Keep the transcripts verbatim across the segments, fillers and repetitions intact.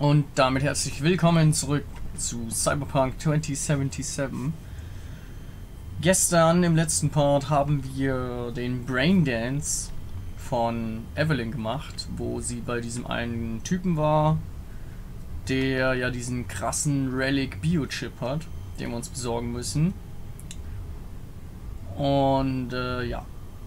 Und damit herzlich willkommen zurück zu Cyberpunk zwanzig siebenundsiebzig. Gestern im letzten Part haben wir den Braindance von Evelyn gemacht, wo sie bei diesem einen Typen war, der ja diesen krassen Relic Biochip hat, den wir uns besorgen müssen. Und äh, ja.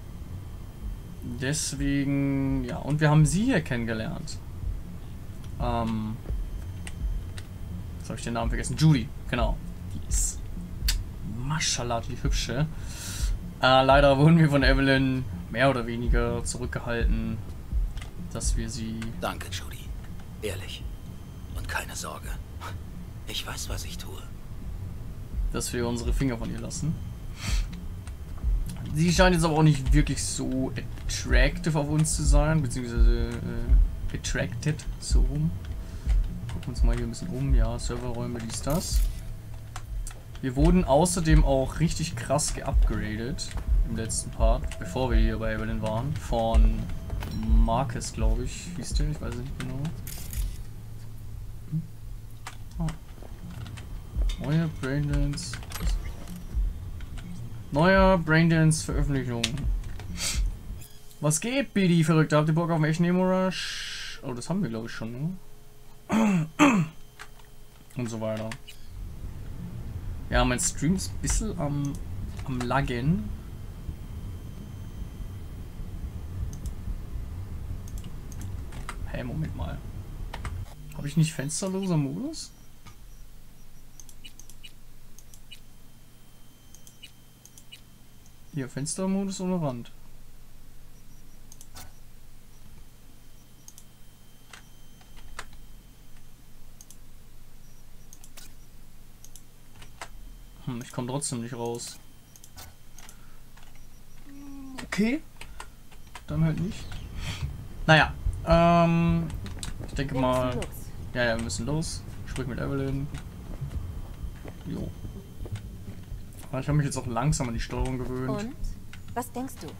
Deswegen, ja, und wir haben sie hier kennengelernt. Ähm, jetzt habe ich den Namen vergessen. Judy, genau. Die ist Maschallah, die hübsche. Äh, leider wurden wir von Evelyn mehr oder weniger zurückgehalten, dass wir sie... Danke, Judy. Ehrlich. Und keine Sorge. Ich weiß, was ich tue. Dass wir unsere Finger von ihr lassen. Sie scheint jetzt aber auch nicht wirklich so attractive auf uns zu sein, beziehungsweise äh, attracted, so rum. Gucken wir uns mal hier ein bisschen um. Ja, Serverräume, dies, das. Wir wurden außerdem auch richtig krass geupgradet im letzten Part, bevor wir hier bei Evelyn waren, von Marcus, glaube ich, hieß der, ich weiß nicht genau. Hm? Oh. Neue Braindance. Neuer Braindance Veröffentlichung. Was geht, B D, Verrückter? Habt ihr Bock auf einen echten Emo-Rush? Oh, das haben wir, glaube ich, schon, ne? Und so weiter. Ja, mein Stream ist ein bisschen am, am Laggen. Hey, Moment mal. Habe ich nicht fensterloser Modus? Hier, Fenstermodus ohne Rand. Hm, ich komme trotzdem nicht raus. Okay. Dann halt nicht. Naja, ähm, ich denke mal... Ja, ja, wir müssen los. Sprich mit Evelyn. Jo. Ich habe mich jetzt auch langsam an die Steuerung gewöhnt. Und? Was denkst du?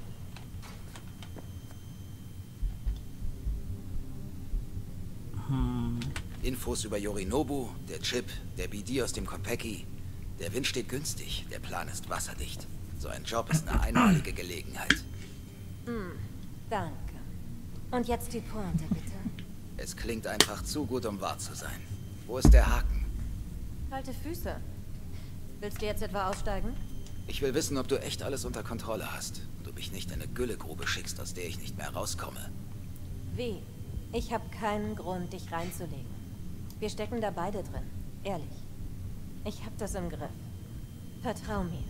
Hm. Infos über Yorinobu, der Chip, der B D aus dem Konpeki. Der Wind steht günstig, der Plan ist wasserdicht. So ein Job ist eine einmalige Gelegenheit. Hm, danke. Und jetzt die Pointe, bitte. Es klingt einfach zu gut, um wahr zu sein. Wo ist der Haken? Kalte Füße. Willst du jetzt etwa aussteigen? Ich will wissen, ob du echt alles unter Kontrolle hast und du mich nicht in eine Güllegrube schickst, aus der ich nicht mehr rauskomme. Wie? Ich habe keinen Grund, dich reinzulegen. Wir stecken da beide drin. Ehrlich. Ich hab das im Griff. Vertrau mir.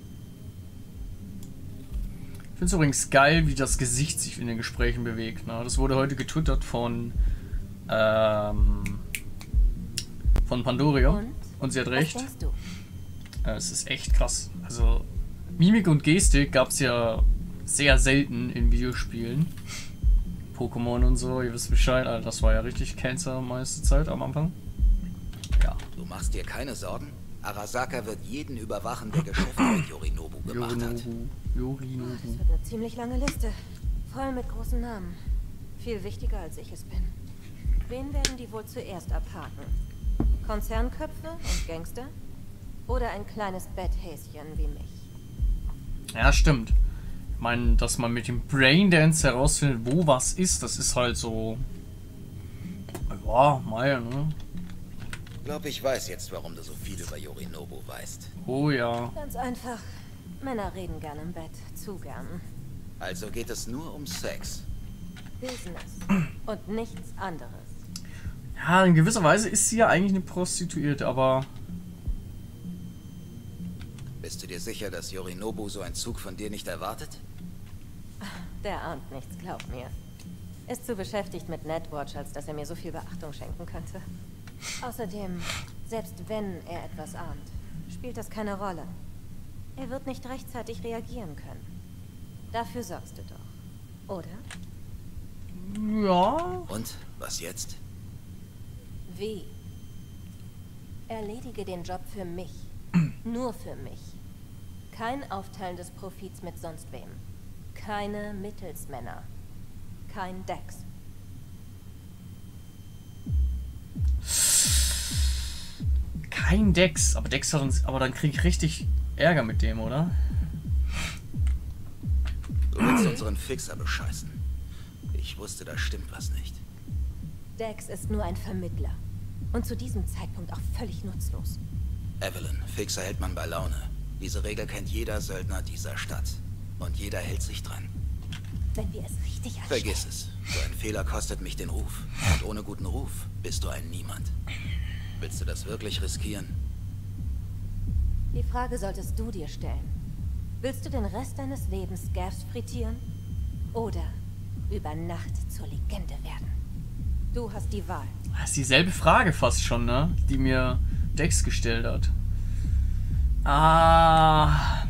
Ich finde es übrigens geil, wie das Gesicht sich in den Gesprächen bewegt. Ne? Das wurde heute getwittert von ähm, von Pandoria. Und? Und sie hat Was recht. denkst du? Es ist echt krass. Also Mimik und Gestik gab es ja sehr selten in Videospielen. Pokémon und so, ihr wisst Bescheid. Also das war ja richtig Cancer meiste Zeit am Anfang. Ja. Du machst dir keine Sorgen? Arasaka wird jeden überwachen, der Geschäfte mit Yorinobu gemacht hat. Yorinobu. Das wird eine ziemlich lange Liste. Voll mit großen Namen. Viel wichtiger, als ich es bin. Wen werden die wohl zuerst abhaken? Konzernköpfe und Gangster? Oder ein kleines Betthäschen wie mich? Ja, stimmt. Ich meine, dass man mit dem Braindance herausfindet, wo was ist, das ist halt so... Ja, mal, ne? Ich glaube, ich weiß jetzt, warum du so viel über Yorinobu weißt. Oh ja. Ganz einfach. Männer reden gern im Bett. Zu gern. Also geht es nur um Sex. Business. Und nichts anderes. Ja, in gewisser Weise ist sie ja eigentlich eine Prostituierte, aber... Bist du dir sicher, dass Yorinobu so einen Zug von dir nicht erwartet? Der ahnt nichts, glaub mir. Ist zu beschäftigt mit Netwatch, als dass er mir so viel Beachtung schenken könnte. Außerdem, selbst wenn er etwas ahnt, spielt das keine Rolle. Er wird nicht rechtzeitig reagieren können. Dafür sorgst du doch, oder? Ja. Und? Was jetzt? Wie? Erledige den Job für mich. Nur für mich. Kein Aufteilen des Profits mit sonst wem. Keine Kein Dex. Aber Dex hat uns... Aber dann krieg ich richtig Ärger mit dem, oder? Du willst unseren Fixer bescheißen. Ich wusste, da stimmt was nicht. Dex ist nur ein Vermittler. Und zu diesem Zeitpunkt auch völlig nutzlos. Evelyn, Fixer hält man bei Laune. Diese Regel kennt jeder Söldner dieser Stadt. Und jeder hält sich dran. Wenn wir es richtig anstellen. Vergiss es. So ein Fehler kostet mich den Ruf. Und ohne guten Ruf bist du ein Niemand. Willst du das wirklich riskieren? Die Frage solltest du dir stellen. Willst du den Rest deines Lebens Scavs frittieren? Oder über Nacht zur Legende werden? Du hast die Wahl. Das ist dieselbe Frage fast schon, ne? Die mir Dex gestellt hat. Ah.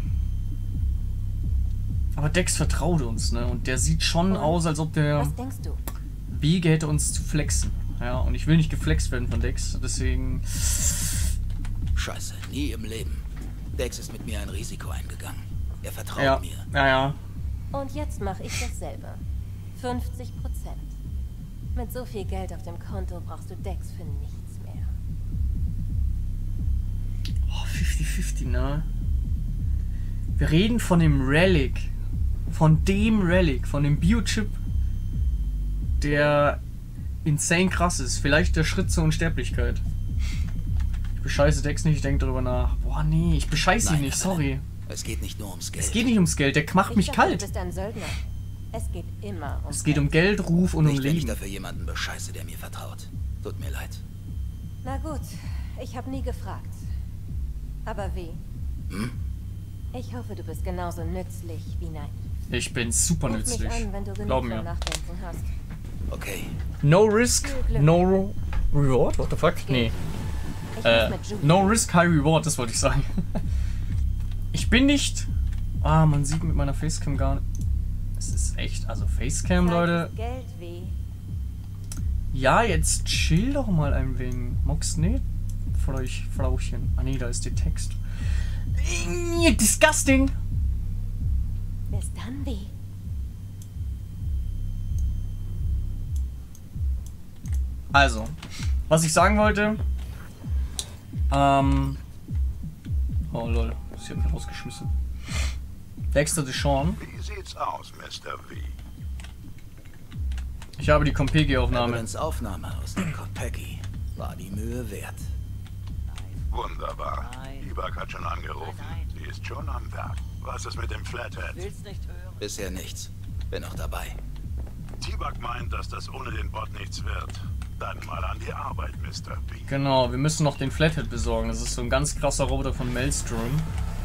Aber Dex vertraut uns, ne? Und der sieht schon und aus, als ob der was denkst du? Wege hätte, uns zu flexen. Ja, und ich will nicht geflext werden von Dex, deswegen... Scheiße, nie im Leben. Dex ist mit mir ein Risiko eingegangen. Er vertraut ja. mir. Ja, ja. Und jetzt mache ich dasselbe. fünfzig Prozent. Mit so viel Geld auf dem Konto brauchst du Dex für nichts mehr. Oh, fünfzig fünfzig, ne? Wir reden von dem Relic. Von dem Relic. Von dem Biochip, der insane krass ist. Vielleicht der Schritt zur Unsterblichkeit. Ich bescheiße Dex nicht, ich denke darüber nach. Boah, nee, ich bescheiße ihn nicht, sorry. Es geht nicht nur ums Geld. Es geht nicht ums Geld, der macht ich mich dachte, kalt. Du bist ein Söldner. Es geht immer um Es geht um Geld, Ruf und um nicht, wenn ich Leben. dafür jemanden bescheiße, der mir vertraut. Tut mir leid. Na gut, ich habe nie gefragt. Aber wie? Hm? Ich hoffe, du bist genauso nützlich wie naiv. Ich bin super Ruf nützlich. mich an, wenn du Glaub genug mir. zum Nachdenken hast. Okay. No risk, Viel Glück. no reward? What the fuck? Nee. Ich Äh, muss mit Julie. no risk, high reward, das wollte ich sagen. Ich bin nicht... Ah, man sieht mit meiner Facecam gar nicht... Es ist echt... Also Facecam, Zeit Leute... ist Geld weh. Ja, jetzt chill doch mal ein wenig. Mockst nicht? Flauch, Flauchen. Ah nee, da ist der Text. Disgusting! Bis dann weh. Also, was ich sagen wollte... Ähm... Oh lol, sie hat mich rausgeschmissen. Dexter Deshawn. Wie sieht's aus, Mister V? Ich habe die Compegi-Aufnahme. Evelyn's Aufnahme aus dem Konpeki war die Mühe wert. Wunderbar. Ibak hat schon angerufen. Sie ist schon am Werk. Was ist mit dem Flathead? Bisher nichts. Bin noch dabei. T-Bug meint, dass das ohne den Bot nichts wird. Dann mal an die Arbeit, Mister B. Genau, wir müssen noch den Flathead besorgen. Das ist so ein ganz krasser Roboter von Maelstrom.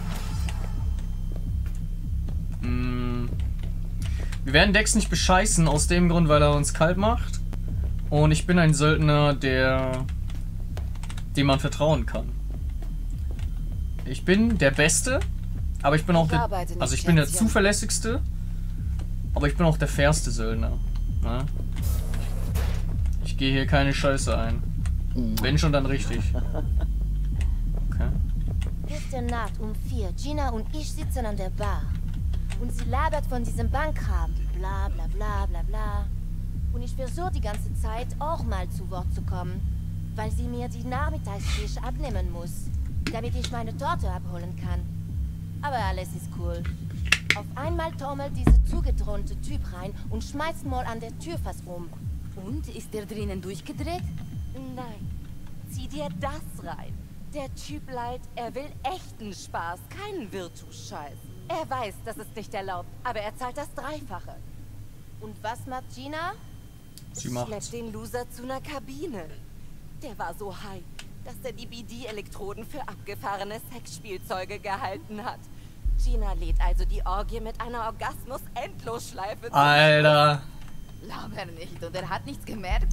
Mm. Wir werden Dex nicht bescheißen, aus dem Grund, weil er uns kalt macht. Und ich bin ein Söldner, der... dem man vertrauen kann. Ich bin der Beste, aber ich bin auch der... Also ich bin der zuverlässigste, aber ich bin auch der fairste Söldner. Ne? Ich gehe hier keine Scheiße ein. Wenn schon, dann richtig. Okay. Gestern Nacht um vier, Gina und ich sitzen an der Bar. Und sie labert von diesem Bankkram. Bla bla bla bla bla. Und ich versuche die ganze Zeit auch mal zu Wort zu kommen, weil sie mir die Nachmittagstische abnehmen muss, damit ich meine Torte abholen kann. Aber alles ist cool. Auf einmal taumelt dieser zugedröhnte Typ rein und schmeißt mal an der Tür fast um. Und, ist der drinnen durchgedreht? Nein, zieh dir das rein. Der Typ leiht, er will echten Spaß, keinen Virtus-Scheiß. Er weiß, das ist nicht erlaubt, aber er zahlt das Dreifache. Und was macht Gina? Sie macht. Schleppt den Loser zu einer Kabine. Der war so high, dass er die B D-Elektroden für abgefahrene Sexspielzeuge gehalten hat. Gina lädt also die Orgie mit einer Orgasmus-Endlosschleife zu. Alter. Laber nicht, und er hat nichts gemerkt?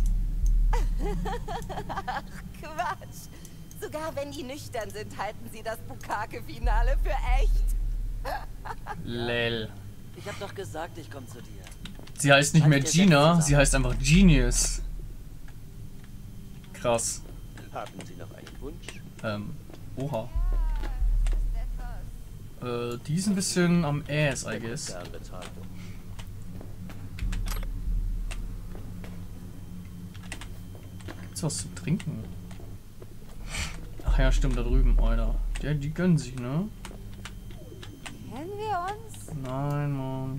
Ach, Quatsch. Sogar wenn die nüchtern sind, halten sie das Bukake-Finale für echt. Lel. Ich hab doch gesagt, ich komm zu dir. Sie heißt nicht mehr Gina, sie heißt einfach Genius. Krass. Haben Sie noch einen Wunsch? Ähm, oha. Äh, die ist ein bisschen am Ass, I guess. Gern bezahlt. Gibt's was zu trinken? Ach, Ach ja, stimmt, da drüben, Alter. Ja, die gönnen sich, ne? Kennen wir uns? Nein, Mann.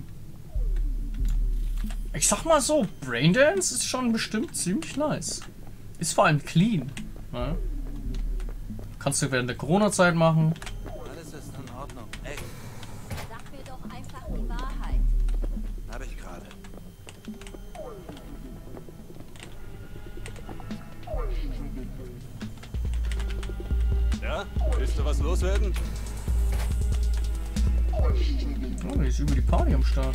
Ich sag mal so, Braindance ist schon bestimmt ziemlich nice. Ist vor allem clean. Ne? Kannst du während der Corona-Zeit machen. Alles ist in Ordnung. Ey, Sag mir doch einfach die Wahrheit. hab ich gerade. Ja? Willst du was loswerden? Oh, die ist über die Party am Start.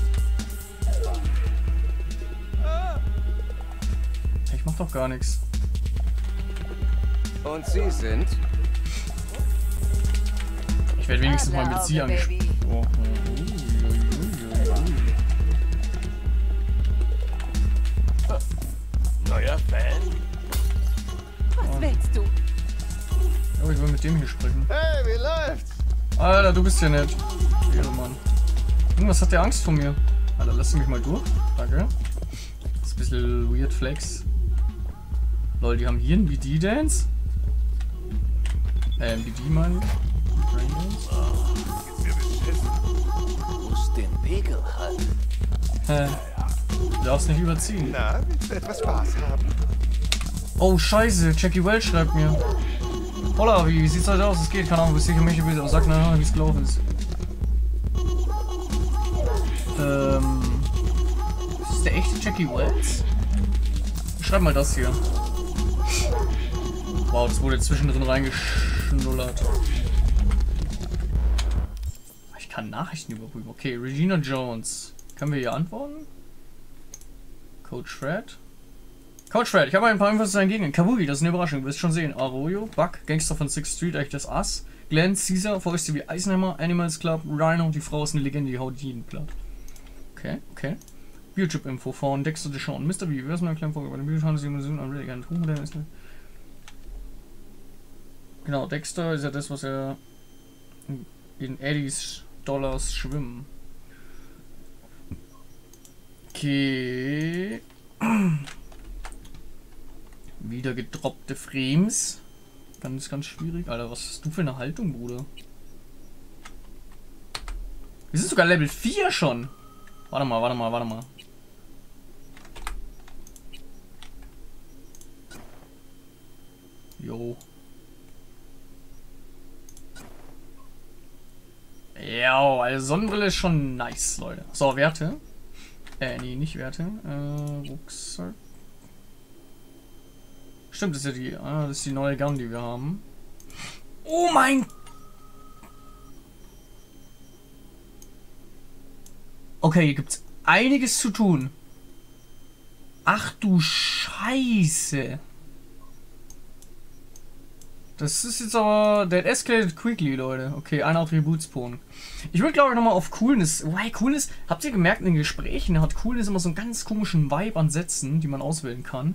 Ich mach doch gar nichts. Und Sie sind? Ich werde wenigstens mal mit sie angesprochen. Neuer Fan? Was willst du? Oh, ich will mit dem hier sprechen. Hey, wie läuft's? Alter, du bist ja nett. Ehrenmann. Irgendwas hat der Angst vor mir. Alter, lass mich mal durch. Danke. Das ist ein bisschen weird flex. Lol, die haben hier einen B D-Dance. Äh, ein B D, meine ich. Braindance. Du musst den Pegel halten. Hä? Du darfst nicht überziehen. Na, willst du etwas Spaß haben? Oh, scheiße. Jackie Welch schreibt mir. Holla, wie, wie sieht's heute aus? Es geht, keine Ahnung, wie sicher mich will, aber sag nachher, wie es gelaufen ist. Ähm. Ist das der echte Jackie Welch? Schreib mal das hier. Wow, das wurde zwischendrin reingeschnullert. Ich kann Nachrichten überprüfen. Okay, Regina Jones. Können wir hier antworten? Coach Fred. Coach Fred, ich habe ein paar Infos zu deinen Gegnern. Kabuki, das ist eine Überraschung, du wirst schon sehen. Arroyo, Buck, Gangster von Sixth Street, echtes Ass. Glenn, Caesar, Fäuste wie Eisenhammer, Animals Club, Rhino, die Frau ist eine Legende, die haut jeden platt. Okay, okay. YouTube-Info von Dexter Deshawn. Mister B, wer ist mein kleiner Vorgänger? Bei den Videos sind wir am Reddit. Genau, Dexter ist ja das, was er in Eddies Dollars schwimmen. Okay. Wieder gedroppte Frames. Ganz, ganz schwierig. Alter, was hast du für eine Haltung, Bruder? Wir sind sogar Level vier schon. Warte mal, warte mal, warte mal. Jo. Ja, also Sonnenbrille ist schon nice, Leute. So, Werte. Äh, nee, nicht Werte. Äh, Rucksack. Stimmt, das ist ja die, ah, das ist die neue Gun, die wir haben. Oh mein... Okay, hier gibt's einiges zu tun. Ach du Scheiße. Das ist jetzt aber... That escalated quickly, Leute. Okay, ein Attributspunkt. Ich würde, glaube ich, nochmal auf Coolness... Why Coolness... Habt ihr gemerkt in den Gesprächen, hat Coolness immer so einen ganz komischen Vibe an Sätzen, die man auswählen kann.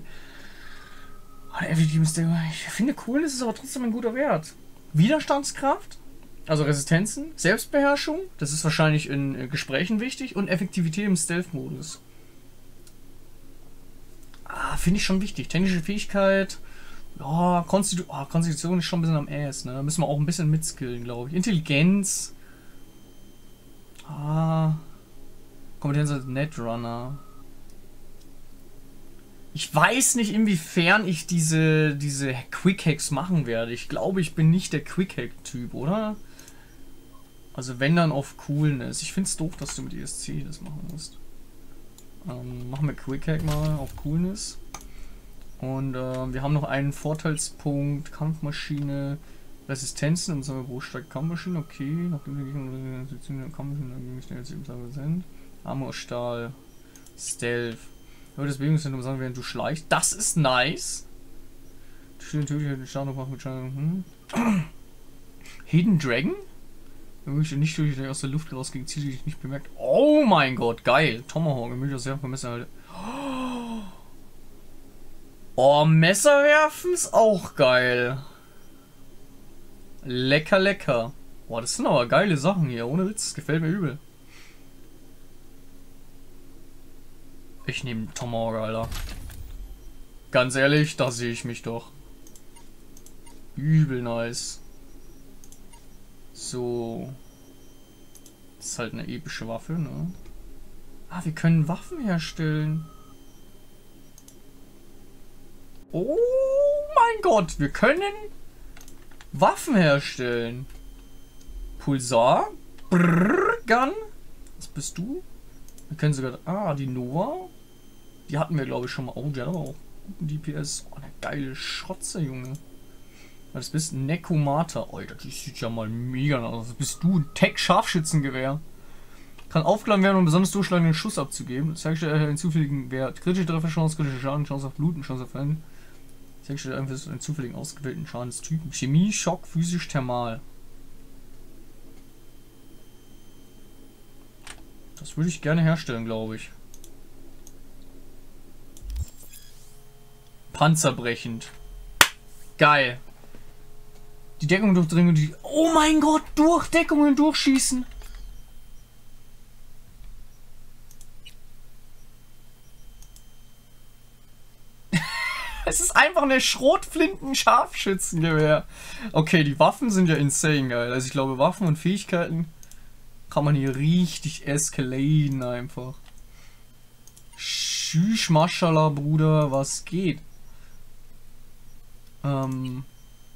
Ich finde, Coolness ist aber trotzdem ein guter Wert. Widerstandskraft, also Resistenzen, Selbstbeherrschung, das ist wahrscheinlich in Gesprächen wichtig, und Effektivität im Stealth-Modus. Ah, finde ich schon wichtig. Technische Fähigkeit, ja, Konstitu oh, Konstitution ist schon ein bisschen am Ass, ne? Da müssen wir auch ein bisschen mitskillen, glaube ich. Intelligenz, ah, Kompetenz als Netrunner. Ich weiß nicht, inwiefern ich diese, diese Quick-Hacks machen werde. Ich glaube, ich bin nicht der Quick-Hack-Typ, oder? Also wenn, dann auf Coolness. Ich finde es doof, dass du mit E S C das machen musst. Ähm, machen wir Quick-Hack mal auf Coolness. Und äh, wir haben noch einen Vorteilspunkt, Kampfmaschine, Resistenzen, und sagen wir, wo steigt Kampfmaschine? Okay, nachdem wir gegen Kampfmaschine jetzt eben sind. Armor, Stahl, Stealth. Aber das Bewegungszentrum sagen, während du schleichst. Das ist nice. Den Start noch mit hm. Hidden Dragon? Wenn mich nicht durch aus der Luft rausging, zieht dich nicht bemerkt. Oh mein Gott, geil. Tomahawk, ich möchte das sehr vermessen halt. Oh, Messer werfen ist auch geil. Lecker, lecker. Boah, das sind aber geile Sachen hier. Ohne Witz, das gefällt mir übel. Ich nehme Tomahawk, Alter. Ganz ehrlich, da sehe ich mich doch. Übel nice. So. Das ist halt eine epische Waffe, ne? Ah, wir können Waffen herstellen. Oh mein Gott, wir können Waffen herstellen. Pulsar. Brrr, Gun. Was bist du? Wir können sogar... Ah, die Nova. Die hatten wir, glaube ich, schon mal. Oh, die hat aber auch guten D P S. Oh, eine geile Schrotze, Junge. Was bist du? Nekomata. Oh, das sieht ja mal mega aus. Was bist du? Ein Tech-Scharfschützengewehr. Kann aufgeladen werden, um besonders durchschlagenden Schuss abzugeben. Zeigt einen zufälligen Wert. Kritische Trefferchance, kritische Schaden, Chance auf Bluten, Chance auf Verletzung. Zeigt einfach einen zufälligen ausgewählten Schadenstypen. Chemie, Schock, physisch, thermal. Das würde ich gerne herstellen, glaube ich. Panzerbrechend. Geil. Die Deckung durchdringen und die... Oh mein Gott, durch Deckungen durchschießen. Es ist einfach eine Schrotflinten-Scharfschützengewehr. Okay, die Waffen sind ja insane geil. Also ich glaube, Waffen und Fähigkeiten kann man hier richtig eskalieren einfach. Tschüss, Maschallah, Bruder, was geht? Ähm...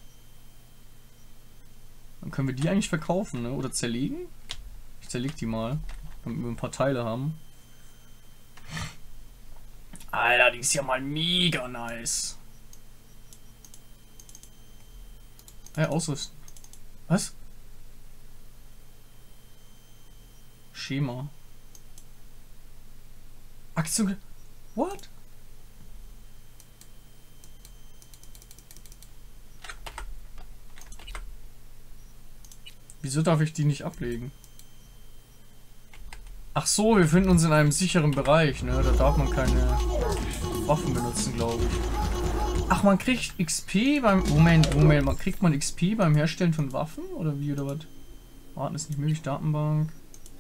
Dann können wir die eigentlich verkaufen, ne? Oder zerlegen? Ich zerleg die mal, damit wir ein paar Teile haben. Alter, die ist ja mal mega nice. Ja, ausrüsten. Was? Schema. Aktion. What? Wieso darf ich die nicht ablegen? Ach so, wir befinden uns in einem sicheren Bereich, ne? Da darf man keine Waffen benutzen, glaube ich. Ach, man kriegt X P beim... Moment, Moment, man kriegt man X P beim Herstellen von Waffen? Oder wie, oder was? Warten ist nicht möglich, Datenbank.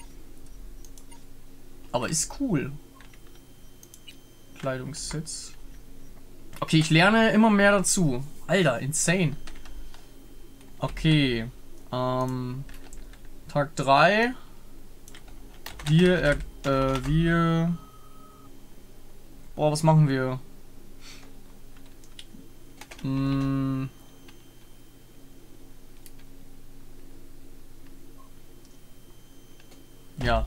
Aber ist cool. Kleidungssets. Okay, ich lerne immer mehr dazu. Alter, insane. Okay. Ähm... Tag drei. Wir, äh, wir... Boah, was machen wir? Hm. Ja.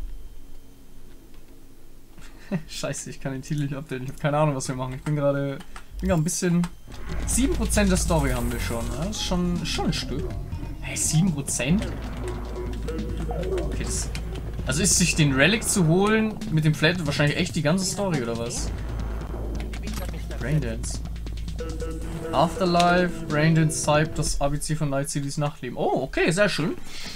Scheiße, ich kann den Titel nicht updaten. Ich habe keine Ahnung, was wir machen. Ich bin gerade... Ich bin gerade ein bisschen... sieben Prozent der Story haben wir schon. Das ist schon, schon ein Stück. Hey, sieben Prozent? Okay, das... Also ist sich den Relic zu holen mit dem Flat wahrscheinlich echt die ganze Story, oder was? Braindance. Afterlife, Braindance zeigt das A B C von Night City's Nachtleben. Oh, okay, sehr schön.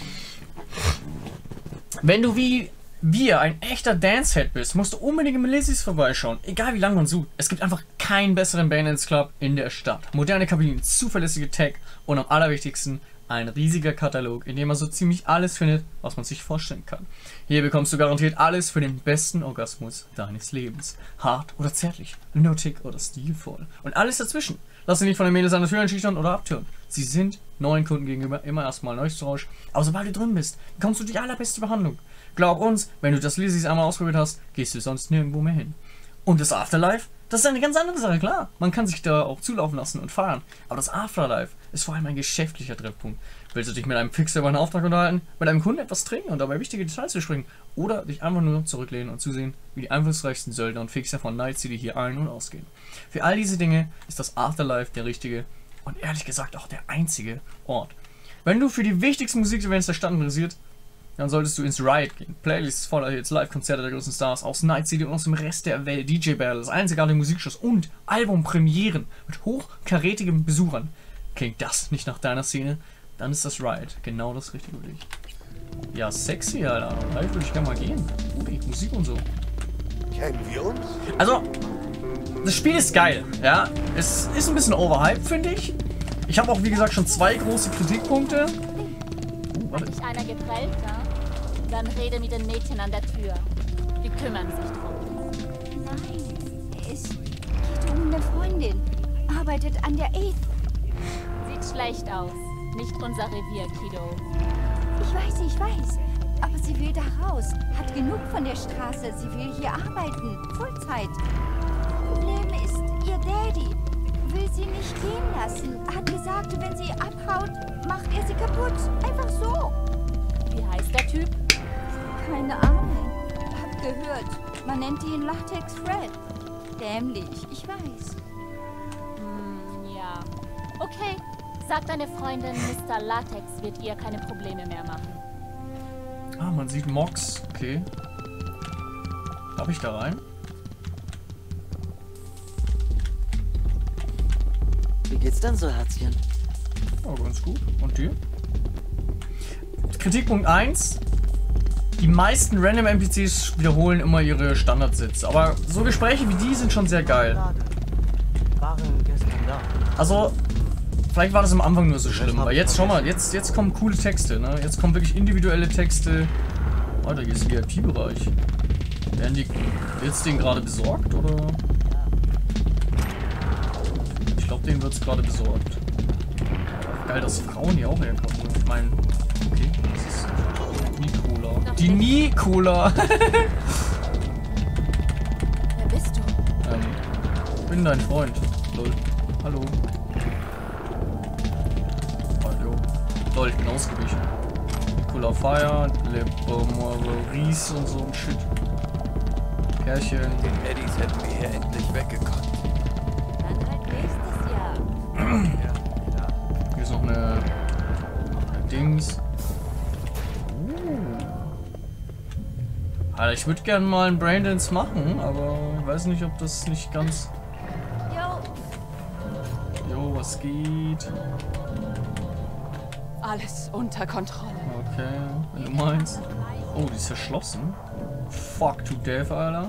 Wenn du wie wir ein echter Dancehead bist, musst du unbedingt im Melissis vorbeischauen. Egal wie lange man sucht. Es gibt einfach keinen besseren Braindance Club in der Stadt. Moderne Kabinen, zuverlässige Tech und am allerwichtigsten ein riesiger Katalog, in dem man so ziemlich alles findet, was man sich vorstellen kann. Hier bekommst du garantiert alles für den besten Orgasmus deines Lebens. Hart oder zärtlich, nötig oder stilvoll. Und alles dazwischen. Lass dich nicht von den Mädels an der Tür einschüchtern oder abtören. Sie sind neuen Kunden gegenüber immer erstmal Neustausch. Aber sobald du drin bist, bekommst du die allerbeste Behandlung. Glaub uns, wenn du das Lizzys einmal ausprobiert hast, gehst du sonst nirgendwo mehr hin. Und das Afterlife? Das ist eine ganz andere Sache, klar. Man kann sich da auch zulaufen lassen und feiern. Aber das Afterlife ist vor allem ein geschäftlicher Treffpunkt. Willst du dich mit einem Fixer über einen Auftrag unterhalten, mit einem Kunden etwas trinken und dabei wichtige Details besprechen oder dich einfach nur zurücklehnen und zusehen, wie die einflussreichsten Söldner und Fixer von Night City hier ein- und ausgehen. Für all diese Dinge ist das Afterlife der richtige und ehrlich gesagt auch der einzige Ort. Wenn du für die wichtigsten Musikevents der Stadt interessiert, dann solltest du ins Riot gehen. Playlists voller Hits, Live-Konzerte der größten Stars aus Night City und aus dem Rest der Welt, D J-Battles, einzigartige Musikshows und Albumpremieren mit hochkarätigen Besuchern. Klingt das nicht nach deiner Szene? Dann ist das Riot genau das Richtige für dich. Ja, sexy, Alter. Vielleicht würde ich gerne mal gehen. Okay, Musik und so. Kennen wir uns? Also, das Spiel ist geil, ja. Es ist ein bisschen overhyped, finde ich. Ich habe auch, wie gesagt, schon zwei große Kritikpunkte. Uh, warte. Hat dich einer geprellt, ja? Dann rede mit den Mädchen an der Tür. Die kümmern sich drum. Nein, es geht um eine Freundin. Arbeitet an der Eighth. Sie sieht schlecht aus. Nicht unser Revier, Kido. Ich weiß, ich weiß. Aber sie will da raus. Hat genug von der Straße. Sie will hier arbeiten. Vollzeit. Problem ist, ihr Daddy will sie nicht gehen lassen. Hat gesagt, wenn sie abhaut, macht er sie kaputt. Einfach so. Wie heißt der Typ? Keine Ahnung. Hab gehört. Man nennt ihn Latex Fred. Dämlich, ich weiß. Hm, ja. Okay. Sag deine Freundin, Mister Latex wird ihr keine Probleme mehr machen. Ah, man sieht Mox. Okay. Darf ich da rein? Wie geht's denn so, Herzchen? Oh, ganz gut. Und dir? Kritikpunkt eins. Die meisten Random N P Cs wiederholen immer ihre Standardsätze. Aber so Gespräche wie die sind schon sehr geil. Waren gestern da. Also, vielleicht war das am Anfang nur so schlimm. Aber jetzt, schau mal, jetzt, jetzt kommen coole Texte, ne? Jetzt kommen wirklich individuelle Texte. Alter, hier ist ein V I P-Bereich. Werden die jetzt den gerade besorgt, oder? Ich glaube, denen wird es gerade besorgt. Geil, dass Frauen hier auch herkommen. Ich meine, okay, das ist Nicola. Die Nicola! Wer bist du? ähm, ich bin dein Freund. Lol. Hallo. Hallo. Lol, ich bin ausgewichen. Nicola Fire, Le Maurice und so ein Shit. Pärchen. Den Eddies hätten wir hier endlich weggekommen. Dann halt nächstes Jahr. Ja, ja. Hier ist noch eine, eine Dings. Uh. Alter, ich würde gerne mal einen Braindance machen, aber ich weiß nicht, ob das nicht ganz... Jo. Jo, was geht? Alles unter Kontrolle. Okay, wenn du meinst. Oh, die ist verschlossen. Fuck to death, Alter.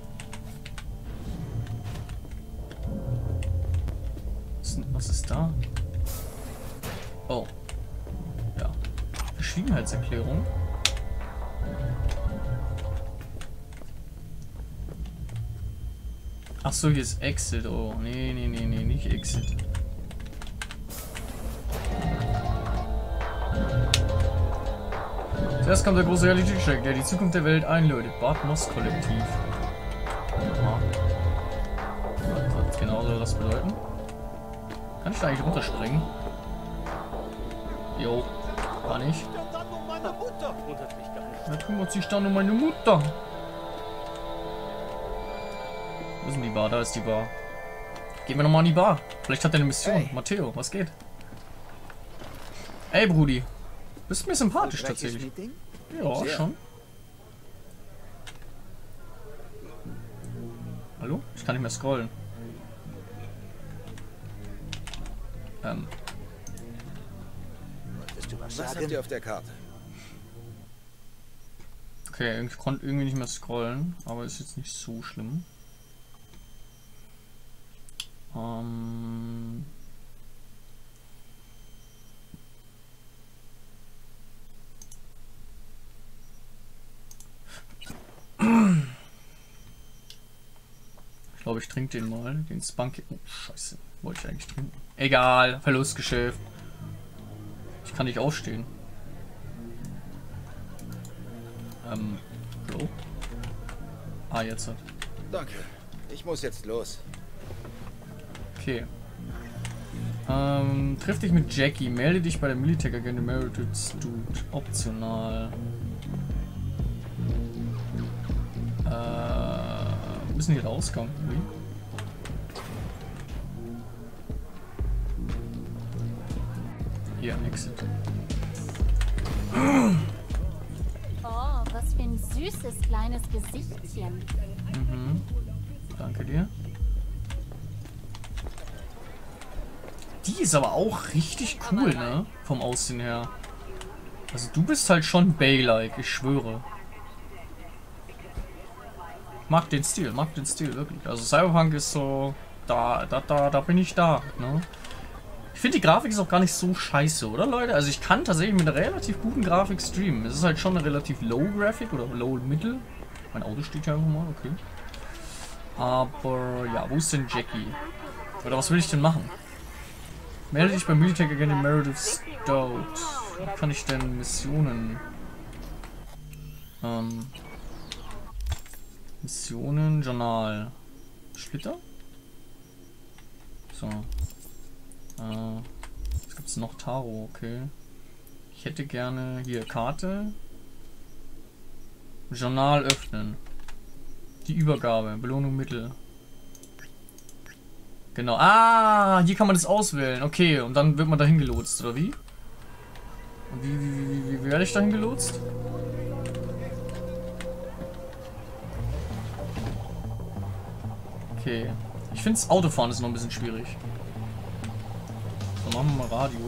Was, was ist da? Oh. Ja. Verschwiegenheitserklärung. Ach so, hier ist Exit. Oh, nee, nee, nee, nee, nicht Exit. Zuerst kommt der große Reality-Check, der die Zukunft der Welt einläutet. Bart Moss Kollektiv. Aha. Was genau soll das bedeuten? Kann ich da eigentlich runterspringen? Jo, kann ich. Da kümmert sich dann um meine Mutter. Wo ist denn die Bar? Da ist die Bar. Gehen wir nochmal an die Bar. Vielleicht hat er eine Mission. Hey. Matteo, was geht? Ey, Brudi. Bist mir sympathisch tatsächlich. Ja, sehr. Schon. Hallo? Ich kann nicht mehr scrollen. Ähm. Was habt ihr auf der Karte? Okay, ich konnte irgendwie nicht mehr scrollen, aber ist jetzt nicht so schlimm. Ähm. Ich glaube, ich trinke den mal. Den Spunky. Oh, scheiße. Wollte ich eigentlich trinken. Egal. Verlustgeschäft. Ich kann nicht aufstehen. Ähm. Bro. Ah, jetzt hat. Danke. Ich muss jetzt los. Okay. Ähm, triff dich mit Jackie. Melde dich bei der Militech-Agent Emeritus Dude. Optional. Äh, müssen hier rauskommen. Wie? Hier, Exit. Oh, was für ein süßes kleines Gesichtchen. Mhm. Danke dir. Die ist aber auch richtig cool, ne? Vom Aussehen her. Also du bist halt schon Bay-like, ich schwöre. Mag den Stil, mag den Stil, wirklich. Also Cyberpunk ist so... Da, da, da, da bin ich da, ne? Ich finde, die Grafik ist auch gar nicht so scheiße, oder Leute? Also ich kann tatsächlich mit einer relativ guten Grafik streamen. Es ist halt schon eine relativ low Grafik oder low Mittel. Mein Auto steht ja einfach mal, okay. Aber ja, wo ist denn Jackie? Oder was will ich denn machen? Melde dich beim Militech Agent Meredith Stout. Wie kann ich denn Missionen? Ähm. Missionen, Journal. Splitter? So. Äh. Was gibt's noch? Taro, okay. Ich hätte gerne hier Karte. Journal öffnen. Die Übergabe. Belohnung Mittel. Genau. Ah, hier kann man das auswählen. Okay, und dann wird man dahin gelotst, oder wie? Und wie, wie, wie, wie, wie werde ich dahin gelotst? Okay. Ich finde das Autofahren ist noch ein bisschen schwierig. So, machen wir mal Radio.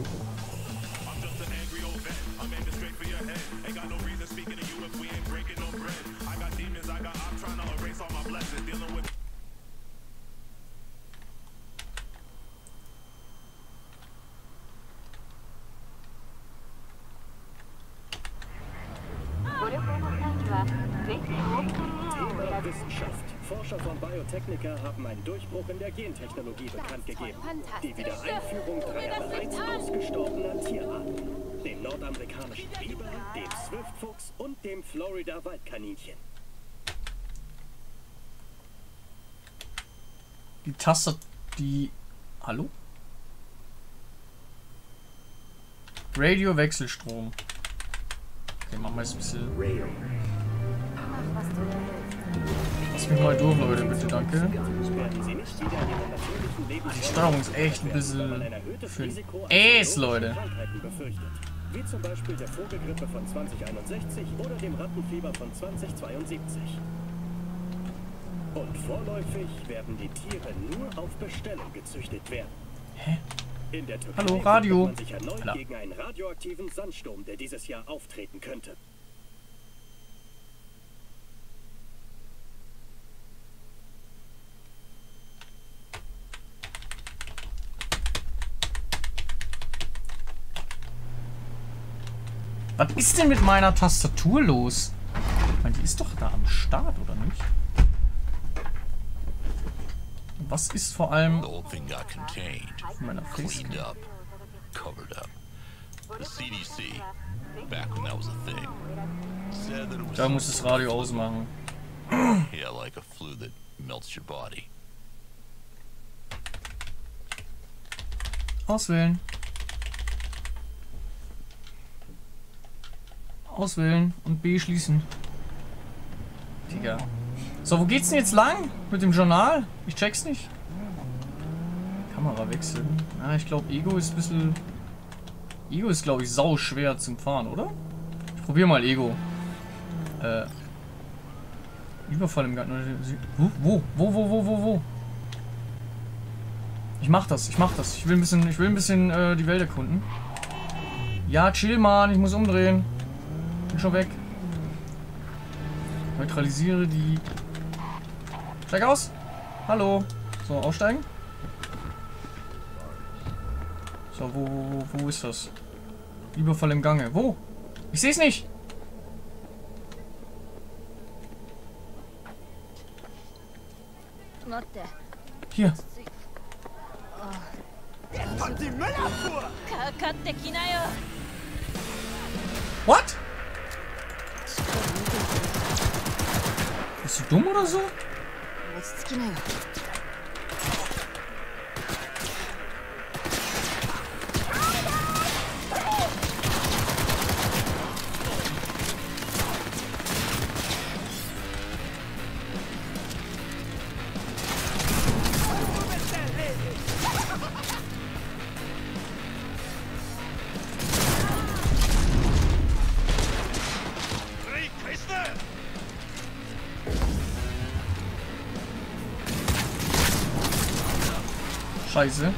Wissenschaft. Forscher von Biotechnica haben einen Durchbruch in der Gentechnologie bekannt gegeben. Die Wiedereinführung dreier bereits ausgestorbener Tierarten. Dem nordamerikanischen Biber, dem Swiftfuchs und dem Florida-Waldkaninchen. Die Taste, die... Hallo? Radio Wechselstrom. Okay, machen wir jetzt ein bisschen... Lass mich mal durch, Leute, bitte, danke. Die Steuerung ist echt ein bisschen für ein Äs, Leute. Wie zum Beispiel der Vogelgrippe von zweitausendeinundsechzig oder dem Rattenfieber von zweitausendzweiundsiebzig. Und vorläufig werden die Tiere nur auf Bestellung gezüchtet werden. Hä? In der Türkei Hallo, Radio. man sich erneut Hallo. gegen einen radioaktiven Sandsturm, der dieses Jahr auftreten könnte. Was ist denn mit meiner Tastatur los? Ich meine, die ist doch da am Start, oder nicht? Was ist vor allem von meiner Facecam? Da muss das Radio ausmachen. Auswählen. Auswählen und B schließen. Digga. So, wo geht's denn jetzt lang? Mit dem Journal? Ich check's nicht. Kamera wechseln. Ah, ich glaube, Ego ist ein bisschen... Ego ist, glaube ich, sau schwer zum Fahren, oder? Ich probiere mal Ego. Äh... Überfall im Garten. Wo? Wo? Wo? Wo? Wo? Wo? Wo? Ich mach das, ich mach das. Ich will ein bisschen, ich will ein bisschen äh, die Welt erkunden. Ja, chill, Mann. Ich muss umdrehen. Bin schon weg. Neutralisiere die... Steig aus! Hallo! So, aussteigen. So, wo, wo, wo ist das? Überfall im Gange. Wo? Ich sehe es nicht! Hier. Kommt die Müllabfuhr! What? Bist du dumm oder so? Scheiße.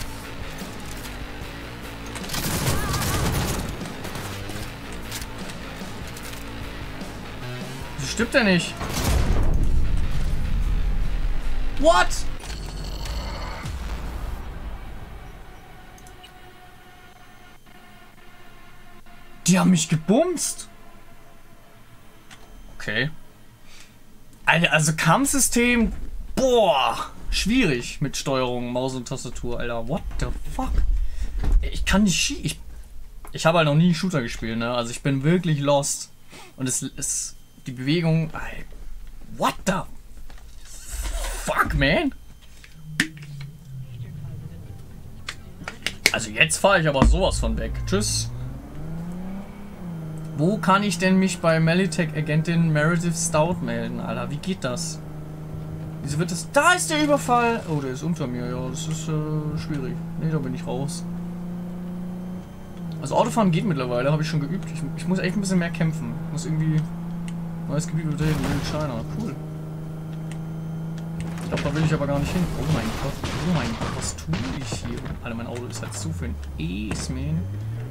Wieso stirbt er nicht? What? Die haben mich gebumst. Okay. Alter, also Kampfsystem. Boah. Schwierig mit Steuerung, Maus und Tastatur, Alter. What the fuck? kann nicht schießen. Ich, ich habe halt noch nie einen Shooter gespielt, ne? Also ich bin wirklich lost. Und es ist die Bewegung. Ey, what the fuck, man? Also jetzt fahre ich aber sowas von weg. Tschüss. Wo kann ich denn mich bei Melitech-Agentin Meredith Stout melden, Alter? Wie geht das? Wieso wird das... Da ist der Überfall! Oh, der ist unter mir. Ja, das ist äh, schwierig. Ne, da bin ich raus. Also Autofahren geht mittlerweile, habe ich schon geübt. Ich, ich muss echt ein bisschen mehr kämpfen. Ich muss irgendwie... Neues Gebiet betreten, China. Cool. Ich glaube, da will ich aber gar nicht hin. Oh mein Gott. Oh mein Gott, was tue ich hier? Alter, mein Auto ist halt zu für ein Ace, man.